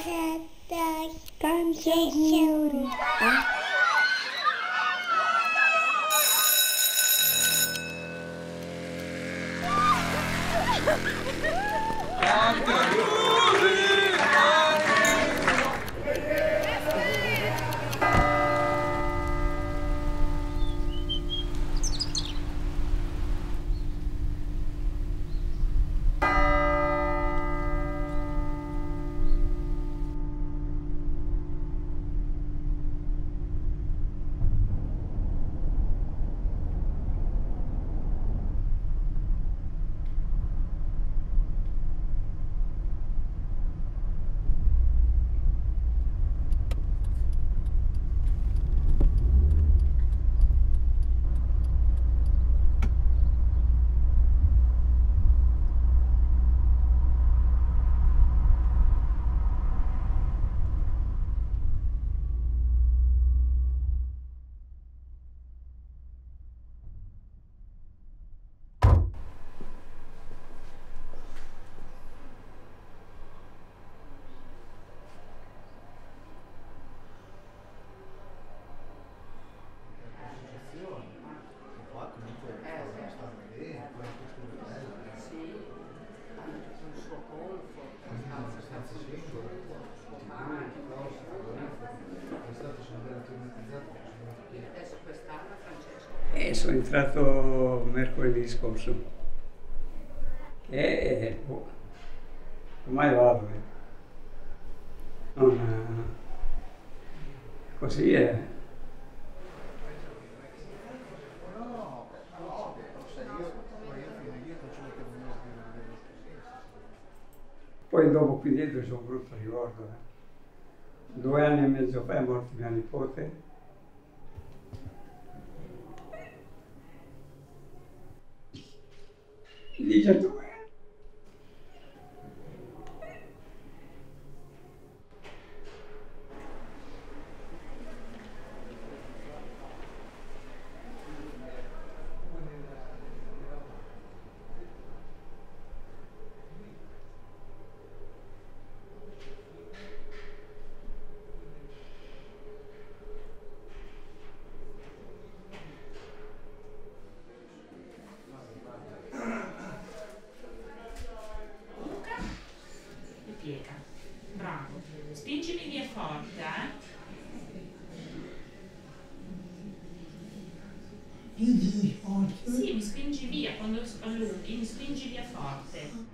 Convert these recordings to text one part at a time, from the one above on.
Tanti auguri. Sono entrato mercoledì scorso e ormai vado. Così è. Poi dopo qui dietro c'è un brutto ricordo. 2 anni e mezzo fa è morto mia nipote. 19. Bravo, spingimi via forte, Spingi forte? Sì, mi spingi via, quando allunghi mi spingi via forte.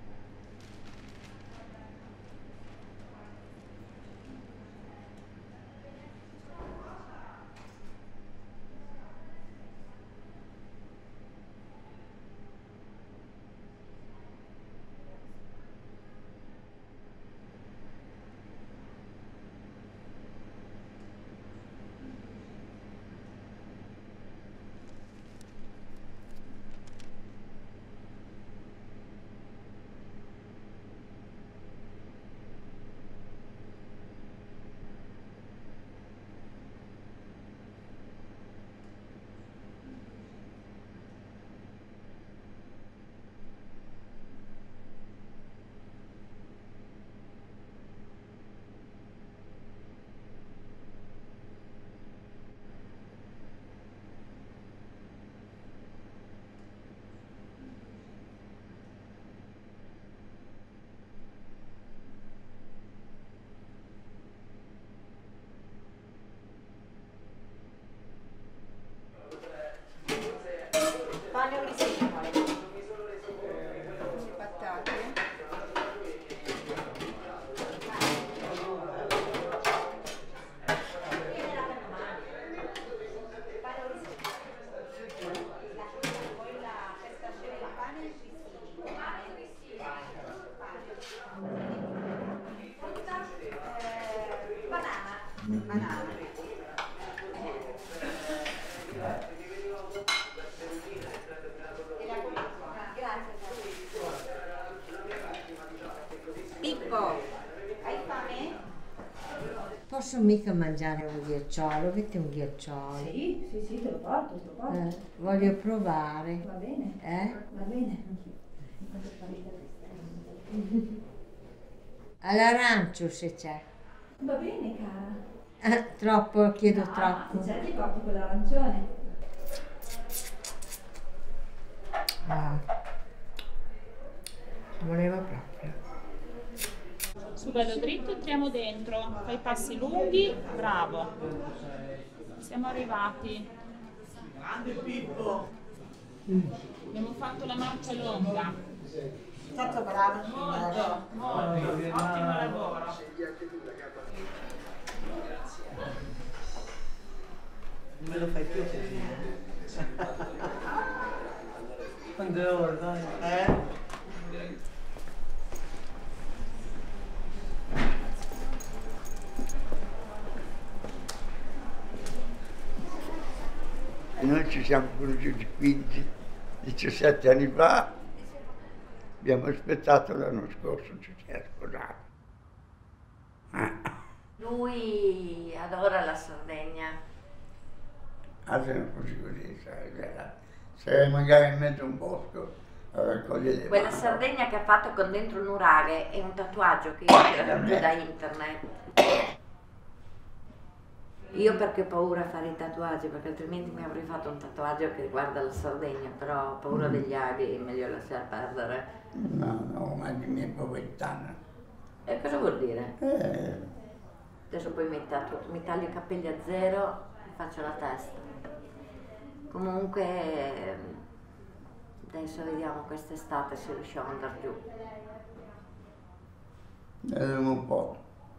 Posso mica mangiare un ghiacciolo, avete un ghiacciolo? Sì, sì, sì, te lo porto, te lo porto. Voglio provare. Va bene? Va bene. All'arancio se c'è. Va bene, cara. Troppo, chiedo No, troppo. se c'è ti porto quell'arancione. Ah. Voleva proprio. Su bello dritto, entriamo dentro. Fai passi lunghi, bravo. Siamo arrivati. Abbiamo fatto la marcia lunga. Tanto brava. Ottimo lavoro. Non me lo fai più così. Quando è ora, dai. E noi ci siamo conosciuti 17 anni fa, abbiamo aspettato l'anno scorso, ci siamo sposati. Lui adora la Sardegna. Sono così, sai, se magari in mezzo a un bosco a raccogliere le Quella mandorle. Sardegna che ha fatto con dentro un nuraghe è un tatuaggio che io ho tirato giù da internet. Io perché ho paura a fare i tatuaggi, perché altrimenti mi avrei fatto un tatuaggio che riguarda la Sardegna, però ho paura degli aghi, è meglio lasciare perdere. No, ma di mia povertà. E cosa vuol dire? Adesso poi mi taglio i capelli a zero e faccio la testa. Comunque adesso vediamo quest'estate se riusciamo ad andare giù. Vediamo un po'.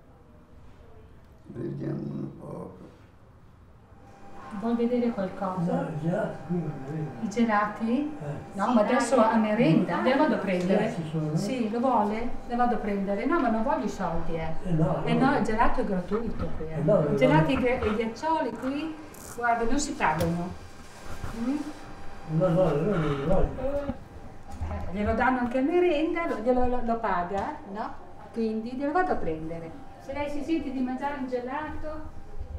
Vediamo un po'. Vuoi vedere qualcosa? I gelati? No, Sì, ma adesso dai. a merenda, le vado a prendere. Ci sono? Sì, lo vuole? Le vado a prendere. No, ma non voglio i soldi, no, Eh no, il gelato è gratuito qui. no, I gelati e i ghiaccioli qui, guarda, non si pagano. Mm? No, non li voglio. Glielo danno anche a merenda, lo paga, no? Quindi glielo vado a prendere. Se lei si sente di mangiare un gelato...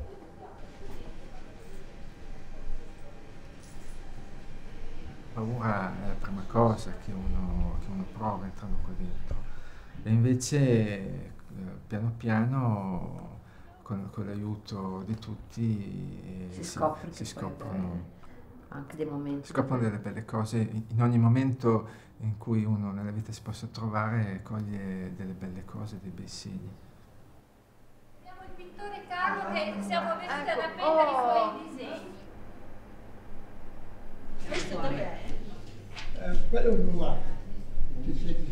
Paura è la prima cosa che uno prova entrando qua dentro e invece piano piano con l'aiuto di tutti Si scopre che si poi scoprono, anche dei momenti. si scoprono delle belle cose in ogni momento in cui uno nella vita si possa trovare, coglie delle belle cose, dei bei segni. Abbiamo il pittore Carlo che siamo venuti ad appendere i suoi disegni. Questo dov'è? Quello è un nuovo. Ci siete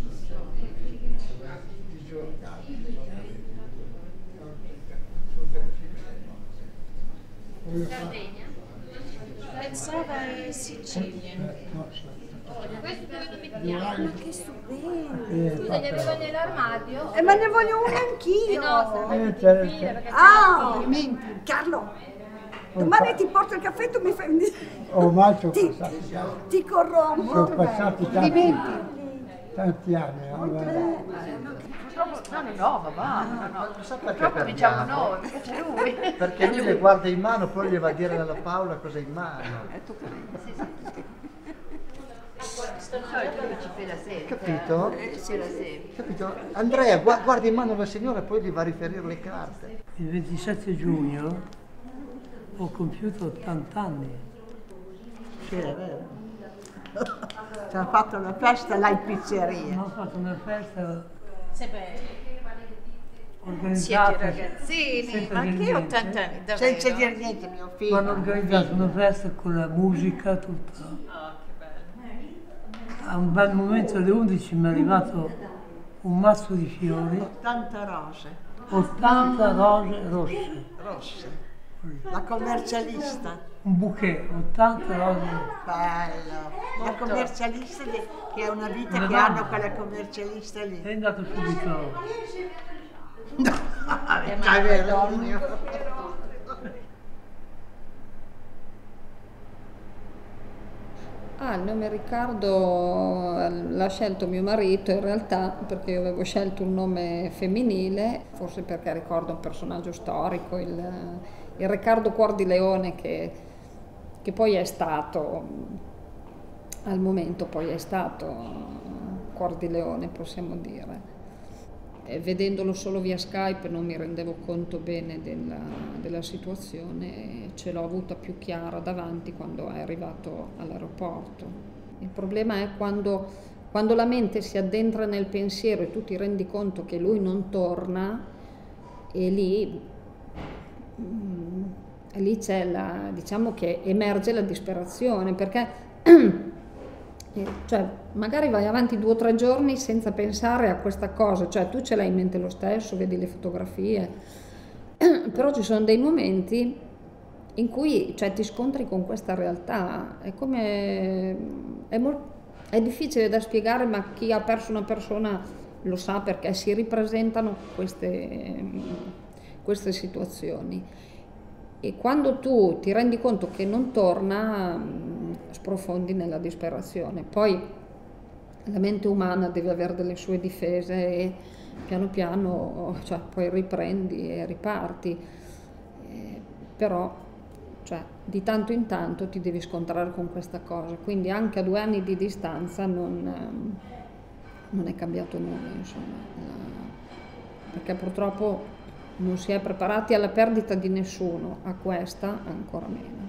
Sardegna? Pensava in Sicilia. Questo dove lo mettiamo? Ma che stupendo! Scusa, ne avevo nell'armadio? Ma ne voglio uno anch'io. No, certo. Carlo, domani ti porto il caffè e tu mi fai un Ormai sono Ti- passati, ti corrompo. sono passati tanti anni. Purtroppo diciamo noi, perché c'è lui. Perché lui le guarda in mano, poi gli va a dire alla Paola cosa ha in mano. Capito? Sì, la sera. Capito? Andrea, guarda in mano la signora e poi gli va a riferire le carte. Il 27 giugno ho compiuto 80 anni. Sì, è vero. Ci hanno fatto una festa là in pizzeria. Ho fatto una festa Siete organizzata. ragazzini, senza ma dire anche io ho niente. 80 anni, davvero. Senza dire niente, mio Mi figlio. hanno organizzato una festa con la musica, tutta. Oh, che bello. A un bel momento alle 11 mi è arrivato un mazzo di fiori, 80 rose. 80 rose rosse, Rosse. La commercialista. un bouquet, 80 rose. Bello. La commercialista che è una vita Una che donna. hanno quella commercialista lì. È andato subito. È vero. Il nome Riccardo l'ha scelto mio marito in realtà perché io avevo scelto un nome femminile, forse perché ricordo un personaggio storico, il Riccardo Cuor di Leone che poi è stato, al momento poi è stato Cuor di Leone, possiamo dire. vedendolo solo via Skype non mi rendevo conto bene della situazione, ce l'ho avuta più chiara davanti quando è arrivato all'aeroporto. Il problema è quando la mente si addentra nel pensiero e tu ti rendi conto che lui non torna, e lì c'è diciamo che emerge la disperazione, perché cioè, magari vai avanti 2 o 3 giorni senza pensare a questa cosa, cioè tu ce l'hai in mente lo stesso, vedi le fotografie, però ci sono dei momenti in cui, cioè, ti scontri con questa realtà. È difficile da spiegare, ma chi ha perso una persona lo sa, perché si ripresentano queste situazioni. E quando tu ti rendi conto che non torna, sprofondi nella disperazione. Poi la mente umana deve avere delle sue difese e piano piano, cioè, poi riprendi e riparti. Però, cioè, di tanto in tanto ti devi scontrare con questa cosa. Quindi anche a 2 anni di distanza non è cambiato nulla, insomma, perché purtroppo non si è preparati alla perdita di nessuno, a questa ancora meno.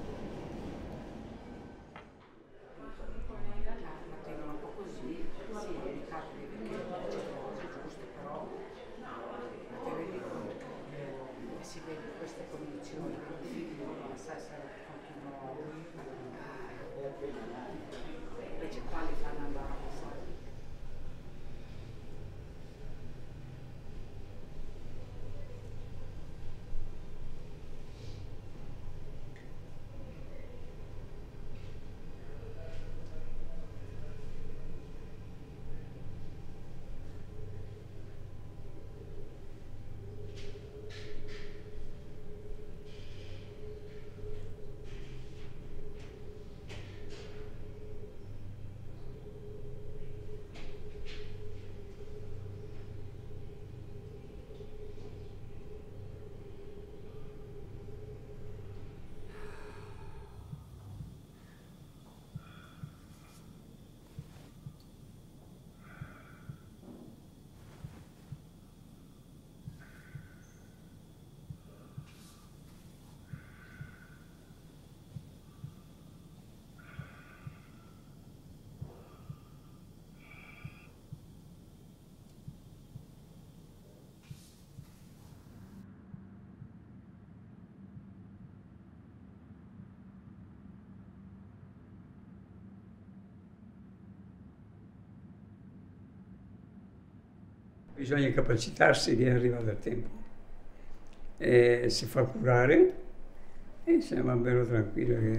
Bisogna capacitarsi di arrivare a tempo, e si fa curare e se ne va bello tranquillo, che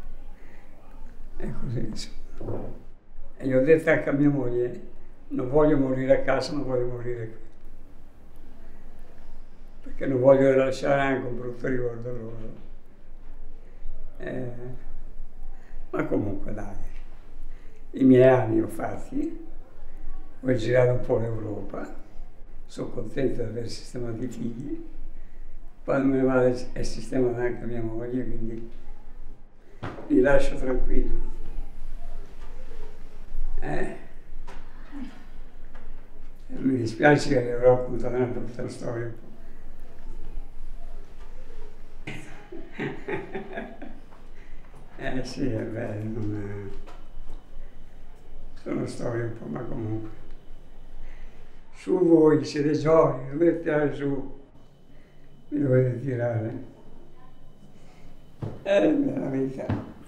è così, insomma. E gli ho detto anche a mia moglie: non voglio morire a casa, non voglio morire qui, perché non voglio lasciare anche un brutto ricordo a loro. Ma comunque dai, i miei anni ho fatti, ho girato un po' l'Europa, sono contento di aver sistemato i figli, quando me ne vado è sistemata anche mia moglie, quindi li lascio tranquilli. Mi dispiace che l'Europa ha raccontato una brutta storia. Sì, è vero, sono storie un po', ma comunque. Su voi, siete giovani, dovete tirare su, mi dovete tirare. È la verità.